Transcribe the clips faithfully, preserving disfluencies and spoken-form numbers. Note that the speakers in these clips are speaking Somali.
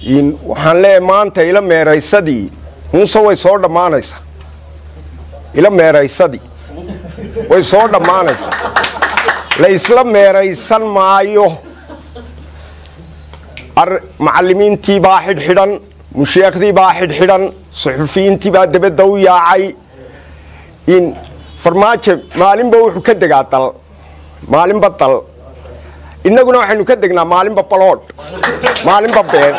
in waxaan leeyahay maanta ila meeraysadii muuse way soo dhamaanaysaa ila meeraysadii way soo dhamaanaysaa la isla meeraysan maayo macallimiintii baa xidhxidhan musheekhdii baa xidhxidhan suxufiyiintii baa dabadda u yaacay in farmaajo maalinba wuxuu ka degaa dal maalinba dal innaguna waxaynu ka degnaa maalinba baloodh maalinba been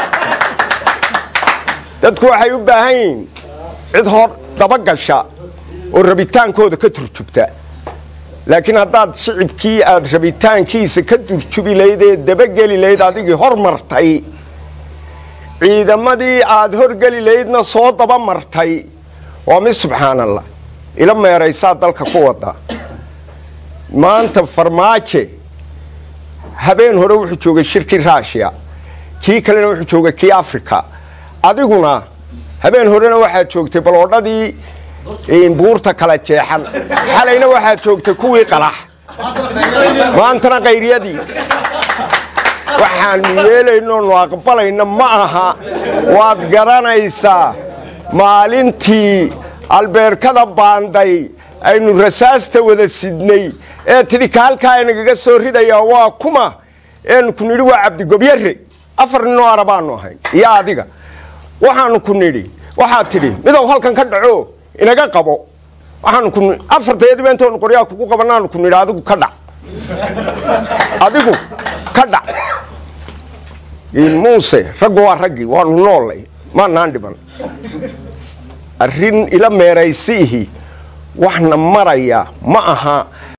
dadku waxay u baahan yihiin cid hor daba gasha oo rabitaankooda ka turjubta laakiin haddaad shicibkii aad rabitaankiisa ka turjubi lahayd ee dabageli lahayd adigii hor martay ciidamadii aad horgeli lahaydna soo daba martay waa mid subxaanallah ila meeraysaa dalka ku wada maanta farmaajo habeen hore wuxuu joogay shirkii Russia kii kalena wuxuu joogay kii Afrika adiguna habeen horena waxaad joogtay baloodhadii in buurta kala jeexan xalayna waxaad joogtay kuwii qalax maantana qayriyadii waxaan yeelayno oo aqbalayna ma aha waad garanaysaa maalintii albeerkada baanday aynu rasaasta wada sidnay ee tidhi halkaa inaga soo ridaya waa kuma een ku nidhi waa Cabdi Gobyare afar nin oo arabaano ahay iyo adiga waxaanu ku nidhi waxaad tidhi midow halkan ka dhaco inaga qabo waxaanu ku afarteedii intoon qoryaa kugu qabanaanu ku nidhi adigu ka dhac adigu ka dhac in muuse rag waa ragii waanu noolay ma naan dhiban arrin ila meeraysihi waxna maraya ma aha